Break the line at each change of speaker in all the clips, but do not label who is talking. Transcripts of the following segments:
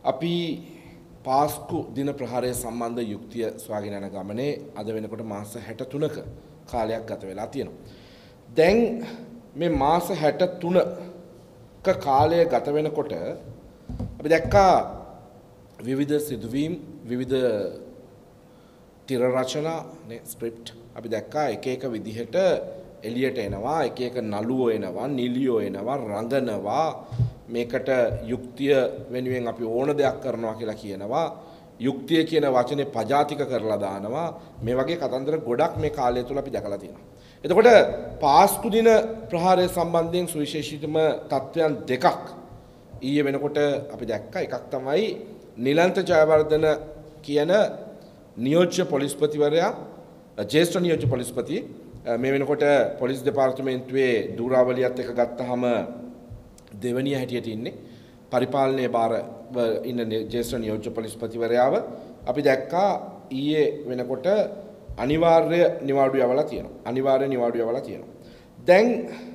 අපි පාස්කු දින ප්‍රහාරය සම්බන්ධ යුක්තිය සොයාගෙන යන ගමනේ අද වෙනකොට මාස 63ක කාලයක් ගත වෙලා තියෙනවා. දැන් මේ මාස 63ක කාලය ගත වෙනකොට අපි දැක්කා විවිධ සිදුවීම් විවිධ තිර රචනා නේ ස්ක්‍රිප්ට් අපි දැක්කා එක එක විදිහට එළියට එනවා එක එක නළුවෝ එනවා නිලියෝ එනවා රඟනවා මේකට යුක්තිය වෙනුවෙන් අපි ඕන දෙයක් කරනවා කියලා කියනවා යුක්තිය කියන වචනේ පජාතික කරලා දානවා මේ වගේ කතන්දර ගොඩක් මේ කාලය තුල අපි දැකලා තියෙනවා. එතකොට පාස්කු දින ප්‍රහාරය සම්බන්ධයෙන් සුවිශේෂීතම තත්ත්වයන් දෙකක් ඊයේ වෙනකොට අපි දැක්කා. එකක් තමයි නිලන්ත ජයවර්ධන කියන නියෝජ්‍ය පොලිස්පතිවරයා ජ්‍යෙෂ්ඨ නියෝජ්‍ය පොලිස්පති මේ වෙනකොට පොලිස් දෙපාර්තමේන්තුවේ දූරාවලියත් එක ගත්තාම දෙවනිය හැටියට ඉන්නේ පරිපාලනයේ බාර ඉන්න ජ්‍යෙෂ්ඨ නියෝජ්‍ය පොලිස්පතිවරයාව අපි දැක්කා ඊයේ වෙනකොට අනිවාර්ය නිවාඩු යවලා තියෙනවා. දැන්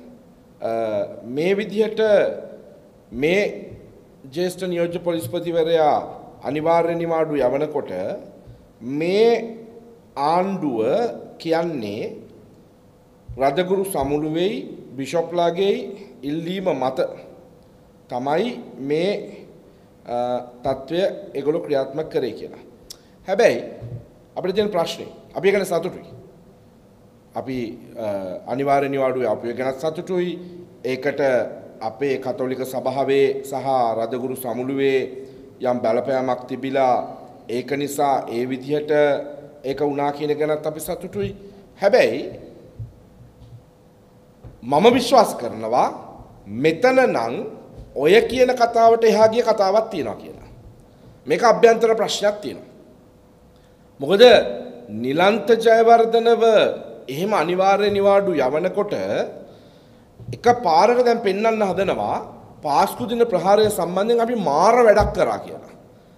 මේ විදිහට මේ ජ්‍යෙෂ්ඨ නියෝජ්‍ය පොලිස්පතිවරයා අනිවාර්ය නිවාඩු යවනකොට මේ ආණ්ඩුව කියන්නේ රදගුරු සමුළුවේයි බිෂොප්ලාගේ ඉල්ලීම මත තමයි මේ තත්ත්වය ඒගොල්ලෝ ක්‍රියාත්මක කරේ කියලා. හැබැයි අපිට තියෙන ප්‍රශ්නේ අපි ඒ ගැන සතුටුයි. අපි අනිවාර්ය නිවාඩුවේ අපි ඒ ගැන සතුටුයි. ඒකට අපේ කතෝලික සභාවේ සහ රදගුරු සමුළුවේ යම් බලපෑමක් තිබිලා ඒක නිසා ඒ විදිහට ඒක වුණා කියන ගැනත් අපි සතුටුයි. හැබැයි මම විශ්වාස කරනවා මෙතන නම් ඔය කියන කතාවට එහා ගිය කතාවක් තියෙනවා කියලා. මේක අභ්‍යන්තර ප්‍රශ්නයක් තියෙනවා. මොකද නිලන්ත ජයවර්ධනව එහෙම අනිවාර්ය නිවාඩු යවනකොට එක පාරක දැන් පෙන්වන්න හදනවා පාස්කු දින ප්‍රහාරය සම්බන්ධයෙන් අපි මාර වැඩක් කරා කියලා.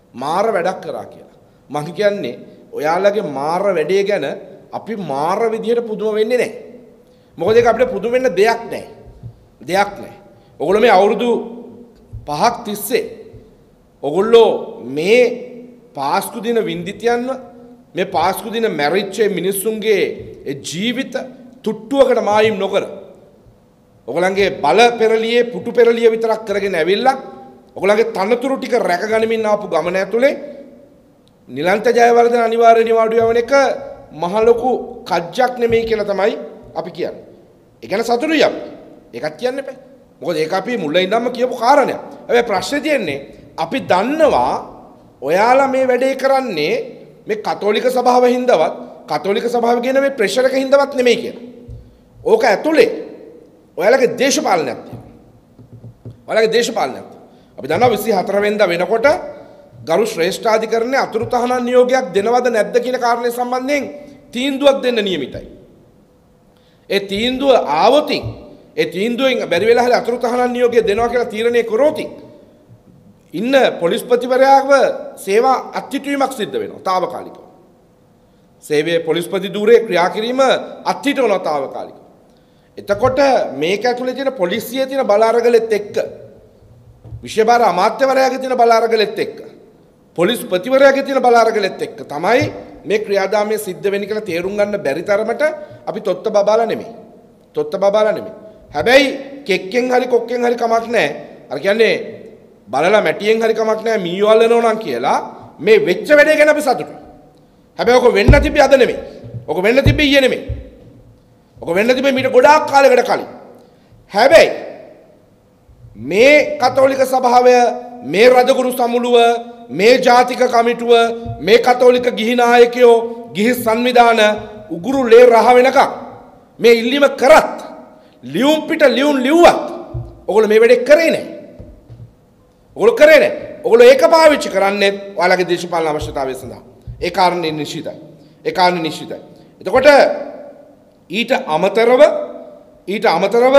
මම කියන්නේ ඔයාලගේ මාර වැඩේ ගැන අපි මාර විදියට පුදුම වෙන්නේ නැහැ. මොකද ඒක අපිට පුදුම වෙන්න දෙයක් නැහැ. ඔයගොල්ලෝ මේ අවුරුදු 5ක් තිස්සේ ඔයගොල්ලෝ මේ පාස්කු දින වින්දිතියන්ව මේ පාස්කු දින මැරිච්ච මිනිස්සුන්ගේ ජීවිත තුට්ටුවකට මායිම් නොකර ඔයගොල්ලන්ගේ බල පෙරළියේ පුටු පෙරළිය විතරක් කරගෙන ඇවිල්ලා ඔයගොල්ලන්ගේ තනතුරු ටික රැකගනිමින් ආපු ගමන ඇතුලේ නිලන්ත ජයවර්ධන අනිවාර්ය නිවාඩු යවන එක මහ ලොකු කජ්ජක් නෙමෙයි කියලා තමයි අපි කියන්නේ. ඒ ගැන සතුටුයි අපි. ඒකත් කියන්න එපා. මොකද ඒක අපි මුලින් ඉඳන්ම කියපු කාරණයක්. හැබැයි ප්‍රශ්නේ තියෙන්නේ අපි දන්නවා ඔයාලා මේ වැඩේ කරන්නේ මේ කතෝලික සභාව හින්දාවත් කතෝලික සභාව කියන මේ ප්‍රෙෂර් එක හින්දාවත් නෙමෙයි කියලා. ඕක ඇතුලේ ඔයාලගේ දේශපාලනයක් තියෙනවා. අපි දන්නවා 24 වෙනිදා වෙනකොට ගරු ශ්‍රේෂ්ඨාධිකරණයේ අතුරු තහනම් නියෝගයක් දෙනවද නැද්ද කියන කාරණේ සම්බන්ධයෙන් තීන්දුවක් දෙන්න නියමිතයි. ඒ තීන්දුව ආවොතින් ඒ තීන්දුවෙන් බැරි වෙලා හරි අතුරු තහනම් නියෝගය දෙනවා කියලා තීරණය කරෝතින් ඉන්න පොලිස්පතිවරයාව සේවා අත්හිටුවීමක් සිද්ධ වෙනවා తాවකාලිකව. සේවයේ පොලිස්පති ධූරයේ ක්‍රියා කිරීම අත්හිටවනවා తాවකාලිකව. එතකොට මේක ඇතුලේ තියෙන පොලිසියේ තියෙන බල අරගලෙත් එක්ක විශේෂ අමාත්‍යවරයාගේ තියෙන බල අරගලෙත් එක්ක පොලිස්පතිවරයාගේ තියෙන බල අරගලෙත් එක්ක තමයි මේ ක්‍රියාදාමය සිද්ධ වෙන්නේ කියලා තේරුම් ගන්න බැරි තරමට අපි තොත්ත බබාලා නෙමෙයි. හැබැයි කෙක්කෙන් හරි කොක්කෙන් හරි කමක් නැහැ. අර කියන්නේ බලලා මැටියෙන් හරි කමක් නැහැ මීයෝ අල්ලනවා නම් කියලා මේ වෙච්ච වැඩේ ගැන අපි සතුටුයි. හැබැයි ඔක වෙන්න තිබ්බේ අද නෙමෙයි. ඔක වෙන්න තිබ්බේ ඊයේ නෙමෙයි. ඔක වෙන්න තිබ්බේ මීට ගොඩාක් කාලයකට කලින්. හැබැයි මේ කතෝලික සභාවය මේ රජගුරු සමුළුව මේ ජාතික කමිටුව මේ කතෝලික ගිහි නායකයෝ ගිහි සංවිධාන උගුරු ලේ රහ වෙනකම් මේ ඉල්ලීම කරත් ලියුම් පිට ලියුම් ලිව්වත් ඔයගොල්ලෝ මේ වැඩේ කරේ නැහැ. ඔයගොල්ලෝ ඒක පාවිච්චි කරන්නේ ඔයාලගේ දේශපාලන අවශ්‍යතාවය සඳහා. ඒ කාරණේ නිශ්චිතයි. එතකොට ඊට අමතරව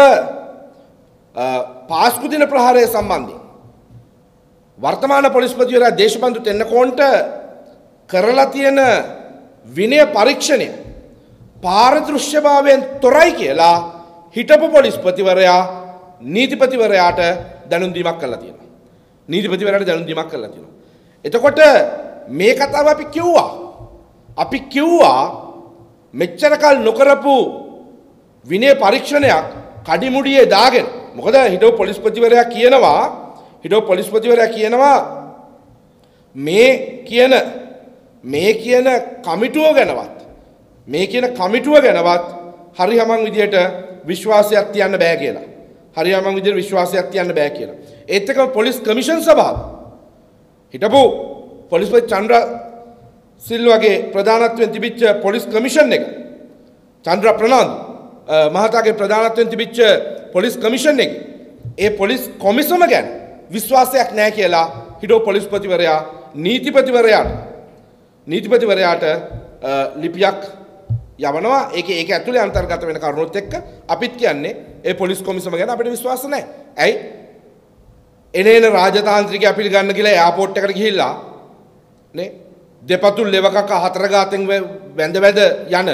පාස්කු දින ප්‍රහාරය සම්බන්ධයෙන් වර්තමාන පොලිස්පතිවරයා දේශබන්දු තෙන්නකෝන්ට කරලා තියෙන විනය පරීක්ෂණය පාරදෘශ්‍යභාවයෙන් තොරයි කියලා හිටපු පොලිස්පතිවරයා නීතිපතිවරයාට දැනුම් දීමක් කළා තියෙනවා. එතකොට මේ කතාව අපි කිව්වා මෙච්චර කල් නොකරපු විනය පරීක්ෂණයක් කඩිමුඩියේ දාගෙන මොකද හිටපු පොලිස්පතිවරයා කියනවා මේ කියන කමිටුව ගැනවත් හරි හමං විදියට විශ්වාසයක් තියන්න බෑ කියලා. ඒත් එක්කම පොලිස් කමිෂන් සභාව හිටපු පොලිස්පති චන්ද්‍ර සිල්වාගේ ප්‍රධානත්වයෙන් තිබිච්ච පොලිස් කමිෂන් එක චන්ද්‍ර ප්‍රනාන්දු මහතාගේ ප්‍රධානත්වයෙන් තිබිච්ච පොලිස් කමිෂන් එක ඒ පොලිස් කොමිසම ගැන විශ්වාසයක් නැහැ කියලා හිටපු පොලිස්පතිවරයා නීතිපතිවරයාට ලිපියක් යවනවා. ඒක ඇතුලේ අන්තර්ගත වෙන කරුණුත් එක්ක අපිත් කියන්නේ ඒ පොලිස් කොමිසම ගැන අපිට විශ්වාස නැහැ. ඇයි? එනේන රාජතාන්ත්‍රිකය පිළිගන්න කියලා එයාපෝට් එකට ගිහිල්ලා නේ දෙපතුල් ලෙවකක හතර ගාතෙන් වැඳ යන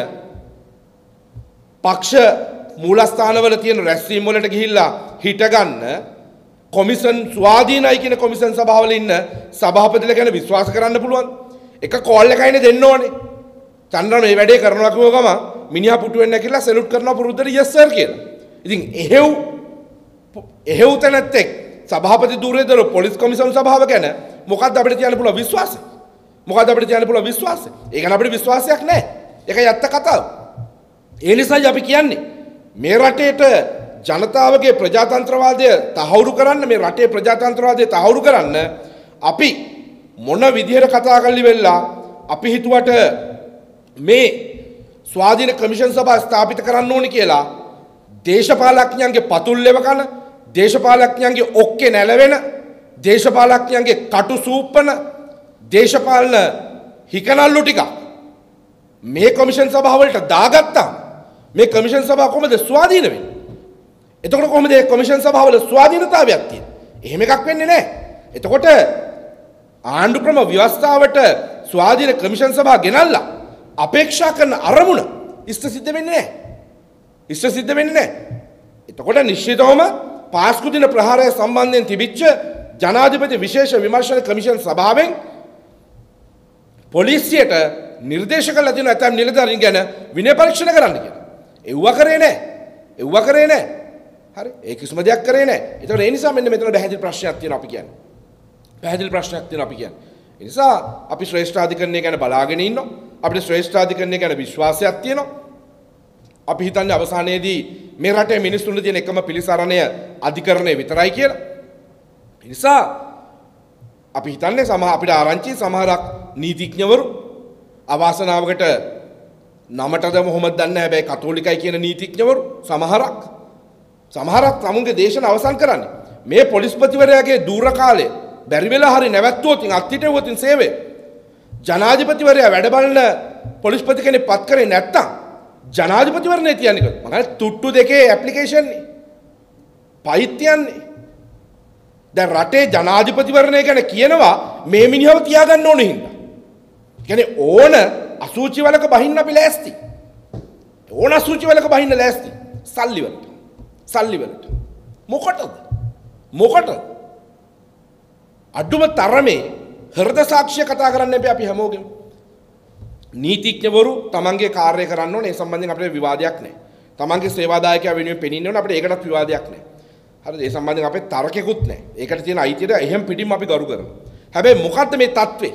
පක්ෂ මූලස්ථානවල තියෙන රැස්වීම් වලට ගිහිල්ලා හිට ගන්න කොමිෂන් ස්වාධීනයි කියන කොමිෂන් සභාවල ඉන්න සභාපතිලා ගැන විශ්වාස කරන්න පුළුවන්. එක කෝල් එකයිනේ දෙන්න ඕනේ. චන්ද්‍ර මේ වැඩේ කරනවා කිව්ව ගම මිනිහා පුටු වෙන්න කියලා සෙලුට් කරනවා පුරුද්දට yes sir කියලා. ඉතින් එහෙව් තැනැත්තෙක් සභාපති ධූරයේදර පොලිස් කොමිසම් සභාව ගැන මොකක්ද අපිට කියන්න පුළුවන් විශ්වාසය? ඒ ගැන අපිට විශ්වාසයක් නැහැ. ඒකයි ඇත්ත කතාව. ඒ නිසායි අපි කියන්නේ මේ රටේට ජනතාවගේ ප්‍රජාතන්ත්‍රවාදය තහවුරු කරන්න අපි මොන විදිහට කතා කරලි වෙලා අපි හිතුවට මේ ස්වාධීන කමිෂන් සභාව ස්ථාපිත කරන්න ඕනි කියලා දේශපාලඥයන්ගේ පතුල් ලෙවකන දේශපාලඥයන්ගේ ඔක්කේ නැලවෙන දේශපාලඥයන්ගේ කටු සූප්පන දේශපාලන හිකනල්ලු ටික මේ කොමිෂන් සභාවලට දාගත්තා. මේ කොමිෂන් සභාව කොහොමද ස්වාධීන වෙන්නේ? එතකොට කොහොමද මේ කොමිෂන් සභාවල ස්වාධීනතාවයක් තියෙන්නේ? එහෙම එකක් වෙන්නේ නැහැ. එතකොට ආණ්ඩු ක්‍රම ව්‍යවස්ථාවට ස්වාධීන කොමිෂන් සභාව ගෙනල්ලා අපේක්ෂා කරන අරමුණ ඉෂ්ට සිද්ධ වෙන්නේ නැහැ. එතකොට නිශ්චිතවම පාස්කු දින ප්‍රහාරය සම්බන්ධයෙන් තිබිච්ච ජනාධිපති විශේෂ විමර්ශන කොමිෂන් සභාවෙන් පොලිසියට නිර්දේශ කළා තියෙනවා ඇතම් නිලධාරීන් ගැන විනය පරීක්ෂණ කරන්න කියලා. එව්ව කරේ නැහැ. හරි. ඒ කිසිම දෙයක් කරේ නැහැ. ඒතකොට ඒ නිසා මෙන්න මෙතන පැහැදිලි ප්‍රශ්නයක් තියෙනවා අපි කියන්නේ. ඒ නිසා අපි ශ්‍රේෂ්ඨාධිකරණය ගැන බලාගෙන ඉන්නවා. අපිට ශ්‍රේෂ්ඨාධිකරණය ගැන විශ්වාසයක් තියෙනවා. අපි හිතන්නේ අවසානයේදී මේ රටේ මිනිස්සුන්ට තියෙන එකම පිළිසරණය අධිකරණය විතරයි කියලා. ඒ නිසා අපි හිතන්නේ අපිට ආරංචි සමහරක් නීතිඥවරු අවාසනාවකට නමටද මොහොමද දන්නේ නැහැ හැබැයි කතෝලිකයි කියන නීතිඥවරු සමහරක් තමුන්ගේ දේශන අවසන් කරන්නේ මේ පොලිස්පතිවරයාගේ දූර කාලය බැරි වෙලා හරි නැවැත්තුවොත් අත්හිටුවොත් සේවය ජනාධිපතිවරයා වැඩ බලන පොලිස්පති කෙනෙක් පත් කරේ නැත්තම් ජනාධිපතිවරණේ තියන්නේ කොහොමද? මම තුට්ටු දෙකේ ඇප්ලිකේෂන් නේ. පයිත්‍යන්නේ. දැන් රටේ ජනාධිපතිවරණය ගැන කියනවා මේ මිනිහව තියාගන්න ඕනේ හින්දා. කියන්නේ ඕන අසූචි වලක බහින්න අපි ලෑස්ති. සල්ලි වලට. මොකටද? අඩුම තරමේ හෘද සාක්ෂිය කතා කරන්න අපි හැමෝගෙම. නීතිඥවරු තමන්ගේ කාර්යය කරන්න ඕනේ. ඒ සම්බන්ධයෙන් අපිට විවාදයක් නැහැ. තමන්ගේ සේවාදායකයා වෙනුවෙන් පෙනින්න ඕනේ. අපිට ඒකටත් විවාදයක් නැහැ. හරිද? ඒ සම්බන්ධයෙන් අපේ තර්කයක්වත් නැහැ. ඒකට තියෙන අයිතියට එහෙම් පිටින්ම අපි ගරු කරනවා. හැබැයි මොකද්ද මේ தત્ත්වේ?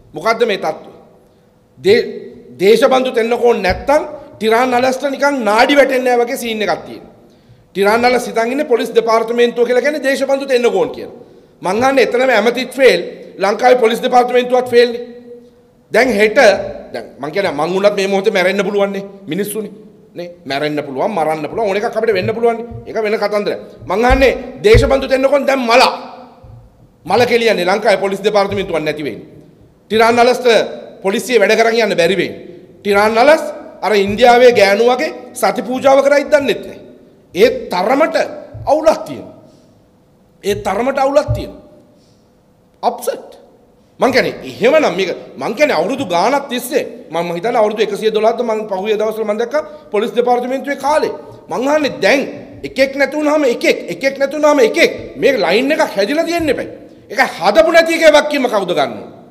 දේශබන්දු දෙන්නකෝ නැත්තම් ටිරාන් නලස්ට නිකන් නාඩි වැටෙන්නේ නැහැ වගේ සීන් එකක් තියෙනවා. ටිරාන් නලස් හිතන් ඉන්නේ පොලිස් දෙපාර්තමේන්තුව කියලා කියන්නේ දේශබන්දු දෙන්නකෝන් කියලා. මං අහන්නේ එතනම ඇමතිත් ෆේල් ලංකාවේ පොලිස් දෙපාර්තමේන්තුවත් ෆේල් නේ. දැන් මං කියන්නේ මං උනත් මේ මොහොතේ මැරෙන්න පුළුවන් නේ මිනිස්සුනේ. නේ මැරෙන්න පුළුවන් මරන්න පුළුවන් ඕන එකක් අපිට වෙන්න පුළුවන් නේ. ඒක වෙන කතන්දරයක්. මං අහන්නේ දේශබන්දු දෙන්නකෝන් දැන් මල කෙලියන්නේ ලංකාවේ පොලිස් දෙපාර්තමේන්තුවක් නැති වෙන්නේ. ටිරාන් නලස්ට පොලිසිය වැඩ කරන් යන්න බැරි වෙයි. ටිරාන් නලස් අර ඉන්දියාවේ ගෑනු වගේ සති පූජාව කරයිද දන්නෙත් නැහැ. ඒ තරමට අවුලක් තියෙනවා. අප්සෙට්. මං කියන්නේ එහෙමනම් මේක මං කියන්නේ අවුරුදු ගාණක් තිස්සේ මම හිතන්නේ අවුරුදු 112ද මං පහුගිය දවස්වල මං දැක්කා පොලිස් දෙපාර්තමේන්තුවේ කාලේ. මං අහන්නේ දැන් එකෙක් නැතුනහම එකෙක් මේක ලයින් එකක් හැදිලා තියෙන්න එපා. ඒක හදපු නැති එකේ වක්කීම කවුද ගන්නව?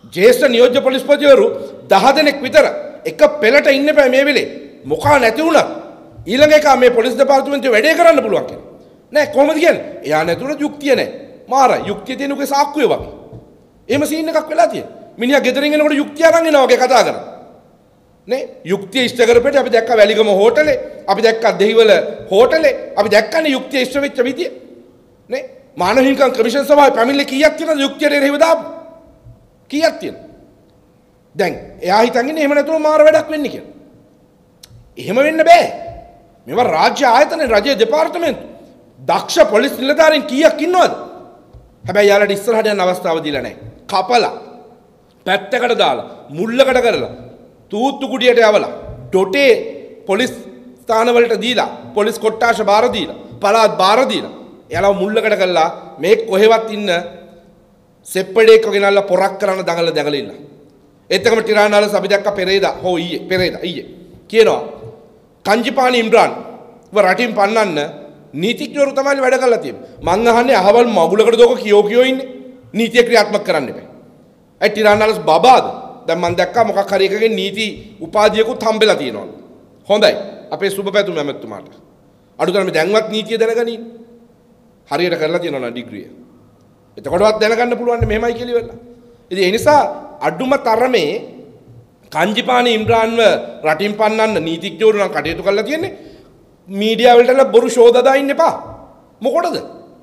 ජේෂ්ඨ නියෝජ්‍ය පොලිස්පතිවරු 10 දෙනෙක් විතර එක පෙළට ඉන්න බෑ මේ වෙලේ. මොකා නැති වුණා. ඊළඟ එක මේ පොලිස් දෙපාර්තමේන්තුවේ වැඩේ කරන්න පුළුවන් කියලා. නෑ කොහොමද කියන්නේ? එයා නැතුණ යුක්තිය නෑ. මාරා යුක්තිය තියෙනුගේ සාක්කුවේ වගේ. එහෙම සීන් එකක් වෙලා තියෙනවා. මිනිහා ගෙදරින් එනකොට යුක්තිය අරන් එනවා වගේ කතා කරනවා. නේ යුක්තිය ඉෂ්ට කරපෙට අපි දැක්ක වැලිගම හෝටලේ, අපි දැක්ක දෙහිවල හෝටලේ, අපි දැක්කනේ යුක්තිය ඉෂ්ට වෙච්ච විදිය. නේ මානව හිමිකම් කමිෂන් සභාවේ පැමිණිලි කීයක් තියෙනවද යුක්තියට එරෙහිව දාපු? කීයක් තියෙනවද? දැන් එයා හිතන්නේ එහෙම නැතුව මාර වැඩක් වෙන්නේ කියලා. එහෙම වෙන්න බෑ. මේවා රාජ්‍ය ආයතන රජයේ දෙපාර්තමේන්තු දක්ෂ පොලිස් නිලධාරීන් කීයක් ඉන්නවද? හැබැයි යාළුවට ඉස්සරහට යන අවස්ථාව දීලා නැහැ. කපලා පැත්තකට දාලා මුල්ලකට කරලා තූත්තු කුඩියට යවලා ඩොටේ පොලිස් ස්ථානවලට දීලා පොලිස් කොට්ටාශ බාර දීලා පළාත් බාර දීලා එයාලා මුල්ලකට කරලා මේ කොහෙවත් ඉන්න සෙප්පඩේක ගෙනල්ලා පොරක් කරන්න දඟල ඉන්න. ඒත් එකම ටිරානාලස් අපි දැක්ක ඊයේ කියනවා කංජිපානි ඉම්රාන් රටින් පන්නන්න නීතිඥවරු තමයි වැඩ කරලා තියෙන්නේ. මං අහන්නේ අහවල් මගුලකට දෝක කියෝ ඉන්නේ නීතිය ක්‍රියාත්මක කරන්න බෑ. ඒ ටිරානාලස් බබාද? දැන් මං දැක්කා මොකක් හරි එකකින් නීති උපාධියකුත් හම්බෙලා තියෙනවා. හොඳයි. අපේ සුබ පැතුම් ඇමතුමාට. අඩුතරමේ දැන්වත් නීතිය දැනගනින්. හරියට කරලා තියෙනවා ඩිග්‍රිය. එතකොටවත් දැනගන්න පුළුවන් මෙහෙමයි කියලා ඉවරලා. ඉතින් ඒ නිසා අඩුම තරමේ කංජිපානි ඉම්රාන්ව රටින් පන්නන්න නීතිඥවරු නම් කටයුතු කරලා තියෙන්නේ. මීඩියා වලට බොරු ෂෝ දදා ඉන්න එපා. මොකටද?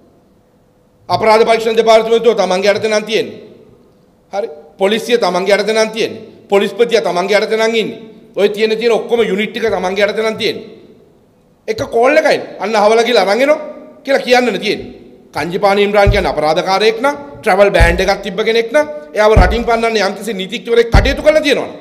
අපරාධ පරීක්ෂණ දෙපාර්තමේන්තුව තමන්ගේ යටතේ නම් තියෙන්නේ. හරි. පොලිසිය තමන්ගේ යටතේ නම් තියෙන්නේ. පොලිස්පතියා තමන්ගේ යටතේ නම් ඉන්නේ. ඔය තියෙන ඔක්කොම යුනිට් ටික තමන්ගේ යටතේ නම් තියෙන්නේ. එක කෝල් එකයි අන්න අහවලා කියලා අරන් එනවා කියලා කියන්නනේ තියෙන්නේ. කංජිපානි ඉම්රාන් කියන්නේ අපරාධකාරයෙක් නම් ට්‍රැවල් බෑන්ඩ් එකක් තිබ්බ කෙනෙක් නම් එයාව රටින් පන්නන්න යම්කිසි නීතිඥවරයෙක් කටයුතු කරලා තියෙනවා.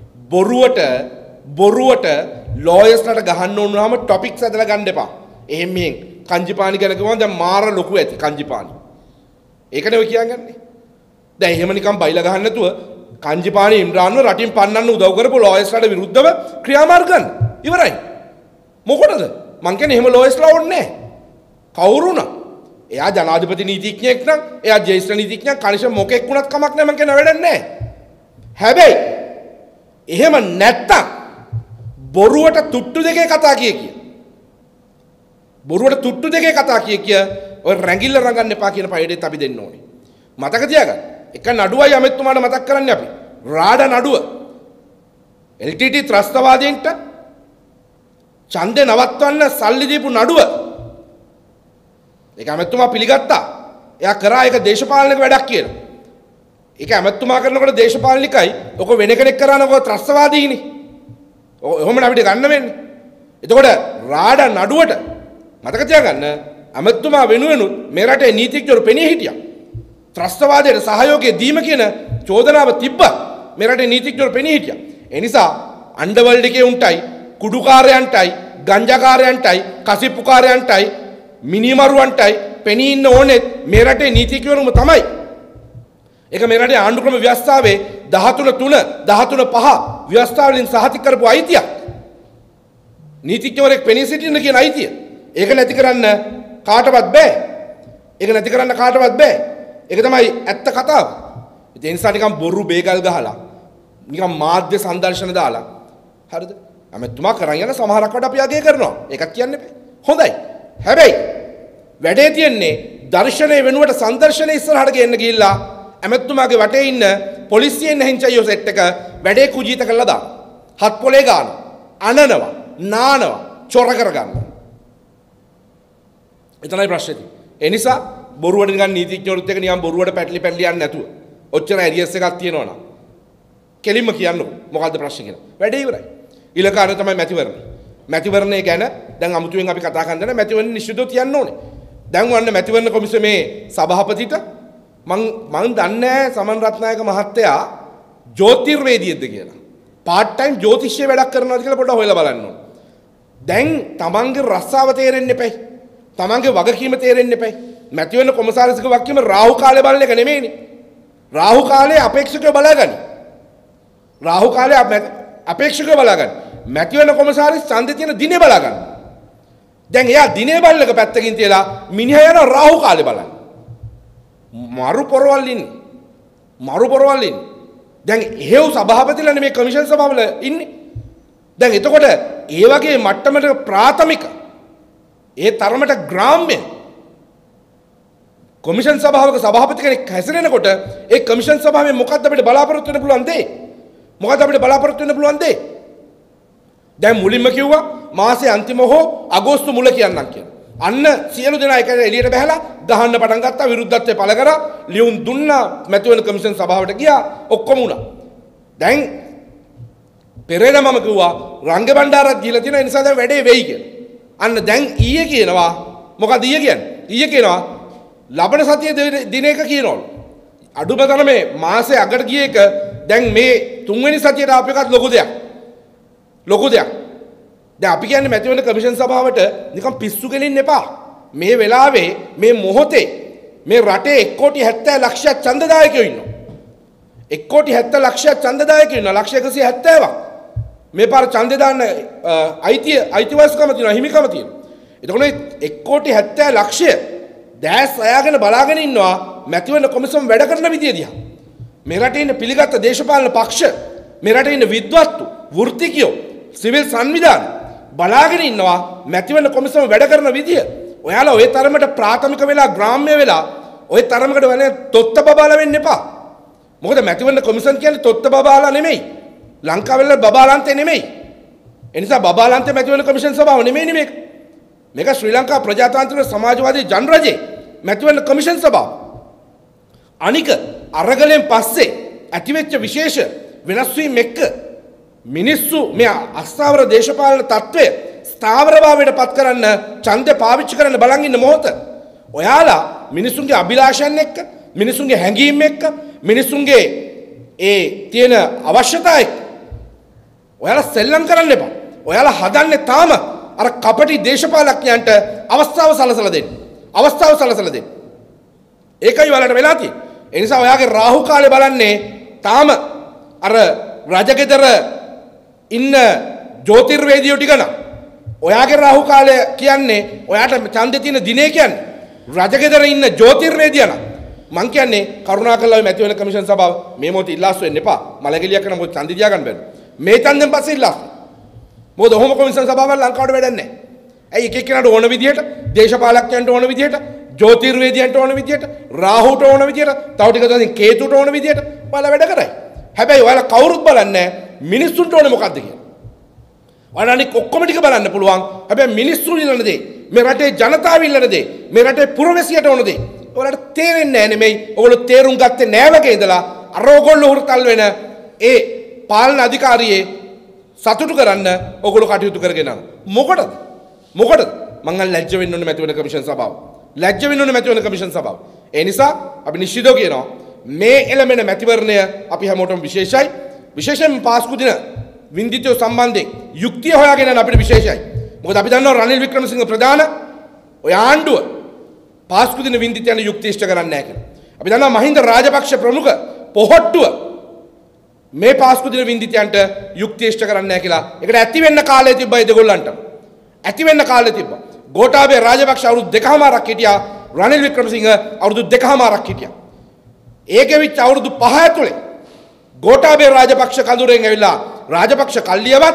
බොරුවට ලෝයර්ස්ලට ගහන්න ඕන වුණාම ටොපික්ස් ඇදලා ගන්න එපා. එහෙම මෙහෙන් කංජිපානි ගැන කිව්වම දැන් මාර ලොකු ඇති කංජිපානි. ඒකනේ ඔය කියන්නේ. දැන් එහෙම නිකන් බයිලා ගහන්න නැතුව කංජිපානි ඉම්රාන්ව රටින් පන්නන්න උදව් කරපු ලෝයර්ස්ලට විරුද්ධව ක්‍රියාමාර්ග ගන්න. ඉවරයි. මොකටද? මං කියන්නේ එහෙම ලෝයර්ස්ලා ඕනේ නැහැ. කවුරුණා? එයා ජනාධිපති නීතිඥයෙක් නම් එයා ජ්‍යෙෂ්ඨ නීතිඥයෙක් කනිෂ මොකෙක් වුණත් කමක් නැහැ මං කියන වැඩක් නැහැ. හැබැයි එහෙම නැත්තම් බොරුවට තුට්ටු දෙකේ කතා කිය. බොරුවට තුට්ටු දෙකේ කතා කිය ඔය රැඟිල්ල රඟන්න එපා කියන පයඩෙත් අපි දෙන්න ඕනේ. මතක තියාගන්න. එක නඩුවයි අමෙතුමාට මතක් කරන්නේ අපි. රාඩ නඩුව. LTT ත්‍රස්තවාදීන්ට ඡන්දේ නවත්වන්න සල්ලි දීපු නඩුව. ඒක අමෙතුමා පිළිගත්තා. එයා කරා ඒක දේශපාලනික වැඩක් කියලා. ඒක අමෙතුමා කරනකොට දේශපාලනිකයි. ඔක වෙන කෙනෙක් කරා නම් ඔක ත්‍රස්තවාදීනේ. ඔහොමනේ අපිට ගන්න වෙන්නේ. එතකොට රාඩ නඩුවට මතක තියාගන්න අමෙතුමා වෙනුවෙනුත් මේ රටේ නීතිඥවරු පෙනී හිටියා. ත්‍රස්තවාදයට සහයෝගය දීම කියන චෝදනාව තිබ්බා. මේ රටේ නීතිඥවරු පෙනී හිටියා. ඒ නිසා අන්ඩර්වර්ල්ඩ් එකේ උන්ටයි කුඩුකාරයන්ටයි ගංජාකාරයන්ටයි කසිප්පුකාරයන්ටයි මිනිමරුවන්ටයි පෙනී ඉන්න ඕනේ මේ රටේ නීතිඥවරුම තමයි. ඒක මේ රටේ ආණ්ඩුක්‍රම ව්‍යවස්ථාවේ 13.3 13.5 ව්‍යවස්ථාවලින් සහතික කරපු අයිතියක්. නීතිඥවරයෙක් පෙනී සිටින්න කියන අයිතිය. ඒක නැති කරන්න කාටවත් බෑ. ඒක තමයි ඇත්ත කතාව. ඒ නිසා නිකන් බොරු බේගල් ගහලා නිකන් මාධ්‍ය සංදර්ශන දාලා හරිද? අමෙතුමා කරන් යන සමහරක් වට අපි අගය කරනවා. ඒකක් කියන්න එපා. හොඳයි. හැබැයි වැඩේ තියෙන්නේ දර්ශනයේ වෙනුවට සංදර්ශනයේ ඉස්සරහට ගෙන්න ගිහිල්ලා අමෙතුමාගේ වටේ ඉන්න පොලිසියෙන් නැහින්චයෝ සෙට් එක වැඩේ කුජීත කරලා දාන. හත් පොලේ ගන්න. අනනවා, නානවා, චොර කර ගන්න. එතනයි ප්‍රශ්නේ තියෙන්නේ. ඒ නිසා බොරුවට නිකන් නීතිඥවරුත් එක්ක නිකන් බොරුවට පැටලි යන්නේ නැතුව. ඔච්චර ඇරියස් එකක් තියෙනවනම් කෙලින්ම කියන්නකො මොකද්ද ප්‍රශ්නේ කියලා. වැඩේ ඉවරයි. ඊළඟ තමයි මැතිවරණ. මැතිවරණය ගැන දැන් අමුතුවෙන් අපි කතා කරන්න මැතිවරණ නිශ්චිතව තියන්න ඕනේ. දැන් වන්න මැතිවරණ කොමිසමේ සභාපතිට මං දන්නේ සමන් රත්නායක මහත්තයා ජ්‍යොතිර්වේදියෙක්ද කියලා. පාර්ට් ටයිම් ජ්‍යොතිෂ්‍ය වැඩක් කරනවාද කියලා පොඩ්ඩක් හොයලා බලන්න ඕනේ. දැන් තමන්ගේ රස්සාව තේරෙන්න එපයි. තමන්ගේ වගකීම තේරෙන්න එපයි. මැතිවරණ කොමසාරිස්ගේ වගකීම රාහු කාලේ බලන එක නෙමෙයිනේ. රාහු කාලේ අපේක්ෂකව බලාගන්න. රාහු කාලේ අපේක්ෂකව බලාගන්න. මැතිවරණ කොමසාරිස් ඡන්දේ තියෙන දිනේ බලාගන්න. දැන් එයා දිනේ බලලක පැත්තකින් තියලා මිනිහා යනවා රාහු කාලේ බලන්න. මරු පොරවල් ඉන්නේ. දැන් හේව් සභාපතිලානේ මේ කමිෂන් සභාවල ඉන්නේ. දැන් එතකොට ඒ වගේ මට්ටමට ප්‍රාථමික ඒ තරමට ග්‍රාම්‍ය කොමිෂන් සභාවක සභාපති කෙනෙක් හැසිරෙනකොට ඒ කමිෂන් සභාවේ මොකක්ද අපිට බලාපොරොත්තු වෙන්න පුළුවන් දේ? මොකක්ද අපිට බලාපොරොත්තු වෙන්න පුළුවන් දේ? දැන් මුලින්ම කිව්වා මාසේ අන්තිම හෝ අගෝස්තු මුල කියන්නම් කියලා. අන්න සියලු දෙනා එක එළියට බහැලා ගහන්න පටන් ගත්තා, විරුද්ධත්වය පළ කරා, ලියුම් දුන්නා, මැතිවරණ කමිෂන් සභාවට ගියා, ඔක්කොම වුණා. දැන් පෙරේද මම කිව්වා රංග බණ්ඩාරත් ගිහලා තියෙන නිසා දැන් වැඩේ වෙයි කියලා. අන්න දැන් ඊයේ කියනවා මොකද ඊයේ කියන්නේ? ඊයේ කියනවා ලබන සතියේ දිනයක කියනවලු. අඩුම තරමේ මාසේ අගට ගිය එක දැන් මේ තුන්වෙනි සතියට ආපු එකත් ලොකු දෙයක්. ලොකු දෙයක්. දැන් අපි කියන්නේ මැතිවරණ කමිෂන් සභාවට නිකන් පිස්සු ගෙලින්න එපා. මේ වෙලාවේ මේ මොහොතේ මේ රටේ 1,70,00,000 ඡන්දදායකයෝ ඉන්නවා. 1,70,00,000 ඡන්දදායකයෝ ඉන්නවා. 170ක්. මේ පාර ඡන්දේ දාන්න අයිතිවාසිකම තියෙනවා, හිමිකම තියෙනවා. එතකොට 1,70,00,000 දැස් අයාගෙන බලාගෙන ඉන්නවා මැතිවරණ කොමිසම වැඩ කරන විදිය දිහා. මේ රටේ ඉන්න පිළිගත් දේශපාලන පක්ෂ, මේ රටේ ඉන්න විද්වත්තු, වෘත්තිකයෝ, සිවිල් සංවිධාන බලාගෙන ඉන්නවා මැතිවරණ කොමිසම වැඩ කරන විදිය. ඔයාලා ওই තරමට ප්‍රාථමික වෙලා ග්‍රාම්‍ය වෙලා ওই තරමකට වෙන්නේ තොත්ත බබාලා වෙන්න එපා. මොකද මැතිවරණ කොමිසම් කියන්නේ තොත්ත බබාලා නෙමෙයි. ලංකාවල බබාලන්තේ නෙමෙයි. ඒ නිසා බබාලන්තේ මැතිවරණ කොමිෂන් සභාව නෙමෙයි මේක. මේක ශ්‍රී ලංකා ප්‍රජාතාන්ත්‍රික සමාජවාදී ජනරජයේ මැතිවරණ කොමිෂන් සභාව. අනික අරගලෙන් පස්සේ ඇතිවෙච්ච විශේෂ වෙනස් වීම එක්ක මිනිස්සු මේ අස්ථාවර දේශපාලන තත්ත්වය ස්ථාවරභාවයට පත් කරන්න ඡන්දය පාවිච්චි කරන්න බලන් ඉන්න මොහොත ඔයාලා මිනිසුන්ගේ අභිලාෂයන් එක්ක, මිනිසුන්ගේ හැඟීම් එක්ක, මිනිසුන්ගේ ඒ තියෙන අවශ්‍යතා එක්ක ඔයාලා සෙල්ලම් කරන්න එපා. ඔයාලා හදන්නේ තාම අර කපටි දේශපාලඥයන්ට අවස්ථාව සලසලා දෙන්න. අවස්ථාව සලසලා දෙන්න. ඒකයි ඔයාලට වෙලා තියෙන්නේ. ඒ නිසා ඔයාගේ රාහු කාලේ බලන්නේ තාම අර රජගෙදර ඉන්න ජ්‍යොතිර්වේදියෝ ටික නම් ඔයාගේ රාහු කාලය කියන්නේ ඔයාට ඡන්දේ තියෙන දිනේ කියන්නේ රජගෙදර ඉන්න ජ්‍යොතිර්වේදියා නම් මං කියන්නේ කරුණාකරලා මැතිවරණ කමිෂන් සභාව මේ මොහොතේ ඉල්ලාස් වෙන්න එපා. මලගෙලියක් කරන මොකද ඡන්දේ තියා ගන්න බැහැ. මේ ඡන්දෙන් පස්සේ ඉල්ලාස්. මොකද ඔහොම කමිෂන් සභාවල් ලංකාවට වැඩක් නැහැ. ඇයි එක එක්කෙනාට ඕන විදියට, දේශපාලකයන්ට ඕන විදියට, ජ්‍යොතිර්වේදියන්ට ඕන විදියට, රාහුට ඕන විදියට, තව ටික දවසින් කේතුට ඕන විදියට ඔයාලා වැඩ කරයි. හැබැයි ඔයාලා කවුරුත් බලන්නේ මිනිස්සුන්ට ඕනේ මොකද්ද කියලා. ඔයාලා අනික ඔක්කොම ටික බලන්න පුළුවන්. හැබැයි මිනිස්සු ඉල්ලන දේ, මේ රටේ ජනතාව ඉල්ලන දේ, මේ රටේ පුරවැසියට ඕන දේ ඔයාලට තේරෙන්නේ නැහැ නෙමෙයි. ඔයගොල්ලෝ තේරුම් ගත්තේ නැහැ වගේ ඉඳලා අර ඔයගොල්ලෝ හුරතල් වෙන ඒ පාලන අධිකාරියේ සතුටු කරන්න ඔයගොල්ලෝ කටයුතු කරගෙන යනවා. මොකටද? මොකටද? මං ලැජ්ජ වෙන්න ඕනේ මැතිවරණ කමිෂන් සභාව. ලැජ්ජ වෙන්න ඕනේ මැතිවරණ කමිෂන් සභාව. ඒ නිසා අපි නිශ්චිතව කියනවා මේ එළමෙන මැතිවරණය අපි හැමෝටම විශේෂයි. විශේෂයෙන් පාස්කු දින වින්දිතය සම්බන්ධයෙන් යුක්තිය හොයාගෙන යන අපිට විශේෂයි. මොකද අපි දන්නවා රනිල් වික්‍රමසිංහ ප්‍රධාන ඔය ආණ්ඩුව පාස්කු දින වින්දිතයන් යුක්තිය ඉෂ්ට කරන්නේ නැහැ කියලා. අපි දන්නවා මහින්ද රාජපක්ෂ ප්‍රමුඛ පොහොට්ටුව මේ පාස්කු දින වින්දිතයන්ට යුක්තිය ඉෂ්ට කරන්නේ නැහැ කියලා. ඒකට ඇති වෙන්න කාලය තිබ්බයි දෙගොල්ලන්ට. ඇති වෙන්න කාලය තිබ්බා. ගෝඨාභය රාජපක්ෂ අවුරුදු 2කමාරක් හිටියා. රනිල් වික්‍රමසිංහ අවුරුදු 2කමාරක් හිටියා. ඒකෙවිච්ච අවුරුදු 5 ඇතුලේ ගෝඨාභය රාජපක්ෂ කඳුරෙන් ඇවිල්ලා රාජපක්ෂ කල්ලියවත්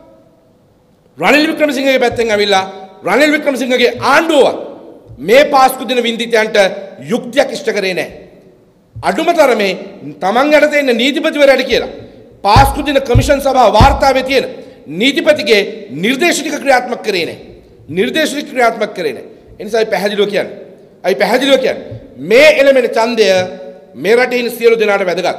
රනිල් වික්‍රමසිංහගේ පැත්තෙන් ඇවිල්ලා රනිල් වික්‍රමසිංහගේ ආණ්ඩුවවත් මේ පාස්කු දින වින්දිතයන්ට යුක්තියක් ඉෂ්ට කරේ නැහැ. අඩුම තරමේ තමන් යටතේ ඉන්න නීතිපතිවරයාට කියලා පාස්කු දින කමිෂන් සභාව වාර්තාවේ තියෙන නීතිපතිගේ නිර්දේශ ටික ක්‍රියාත්මක කරේ නැහැ. නිර්දේශ ටික ක්‍රියාත්මක කරේ නැහැ. ඒ නිසා පැහැදිලිව කියන්නේ. අයි පැහැදිලිව කියන්නේ මේ එළමෙන ඡන්දය මේ රටේ ඉන්න සියලු දෙනාට වැදගත්.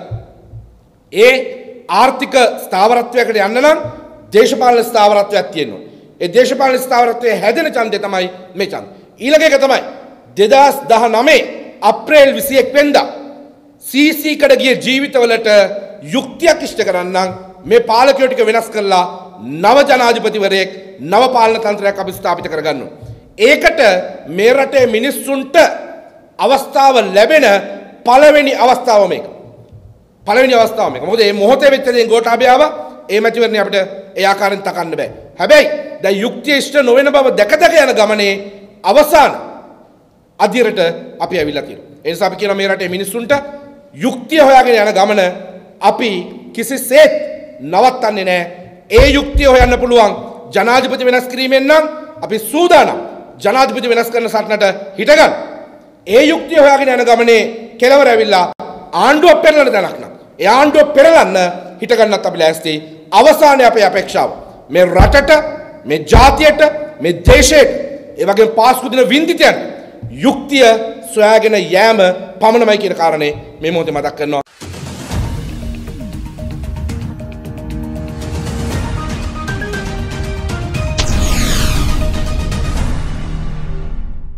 ඒ ආර්ථික ස්ථාවරත්වයකට යන්න නම් දේශපාලන ස්ථාවරත්වයක් තියෙන්න ඕනේ. ඒ දේශපාලන ස්ථාවරත්වයේ හැදෙන ඡන්දය තමයි මේ ඡන්දය. ඊළඟ එක තමයි 2019 අප්‍රේල් 21 වෙනිදා CC කට ගිය ජීවිතවලට යුක්තියක් ඉෂ්ට කරන්නම් මේ පාලකයෝ ටික වෙනස් කරලා නව ජනාධිපතිවරයෙක් නව පාලන තන්ත්‍රයක් අපි ස්ථාපිත කරගන්න ඕනේ. ඒකට මේ රටේ මිනිස්සුන්ට අවස්ථාව ලැබෙන පළවෙනි අවස්ථාව මේක. පළවෙනි අවස්ථාව මේක. මොකද මේ මොහොතේ වෙච්ච දේ ගෝඨාභය ආවා. ඒ මැතිවරණය අපිට ඒ ආකාරයෙන් තකන්න බෑ. හැබැයි දැන් යුක්තිය ඉෂ්ට නොවන බව දැක යන ගමනේ අවසාන අධිරට අපි ඇවිල්ලා තියෙනවා. ඒ නිසා අපි කියන මේ රටේ මිනිස්සුන්ට යුක්තිය හොයාගෙන යන ගමන අපි කිසිසේත් නවත්තන්නේ නැහැ. ඒ යුක්තිය හොයන්න පුළුවන් ජනාධිපති වෙනස් කිරීමෙන් නම් අපි සූදානම්. ජනාධිපති වෙනස් කරන සටනට හිටගන්න. ඒ යුක්තිය හොයාගෙන යන ගමනේ කෙලවර ඇවිල්ලා ආණ්ඩුව පෙරලන තැනක් නම් ඒ ආණ්ඩුව පෙරලන්න හිටගන්නත් අපි ලෑස්ති. අවසානයේ අපේ අපේක්ෂාව මේ රටට, මේ ජාතියට, මේ දේශයට, ඒ වගේම පාස්කු දින වින්දිතයන් යුක්තිය සොයාගෙන යෑම පමණමයි කියන කාරණේ මේ මොහොතේ මතක් කරනවා.